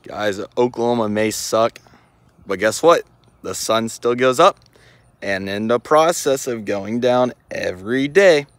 Guys, Oklahoma may suck, but guess what? The sun still goes up, and in the process of going down every day,